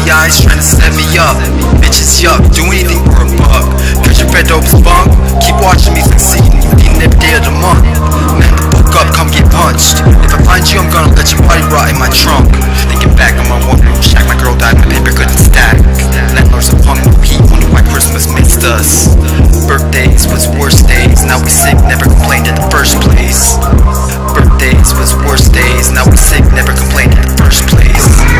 eyes trying to set me up. Bitches yuck, do anything for a buck. Cause your fed dope's bunk. Keep watching me succeed, eating every day of the month. Man the book up, come get punched. If I find you, I'm gonna let your body rot in my trunk. Thinking back on my one room shack, my girl died, my paper couldn't stack. Landlords are punk, no heat, wonder why Christmas missed us. Birthdays was worst days, now we sick, never complained in the first place. Birthdays was worst days, now we sick, never complained in the first place.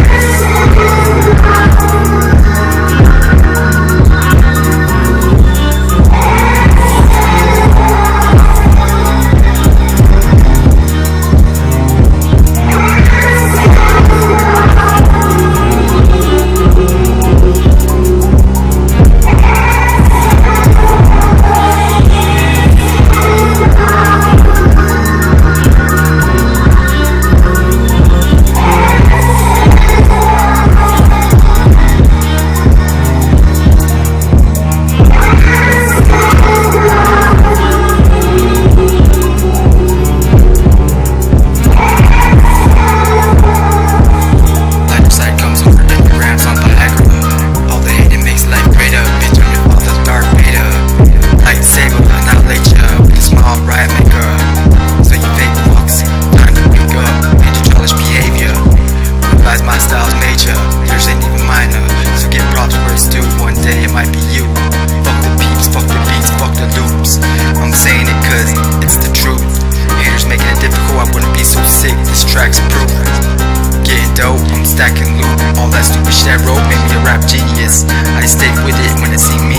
This track's proof. Getting dope, I'm stacking loot. All that stupid shit I wrote made me a rap genius. I stay with it when it seemed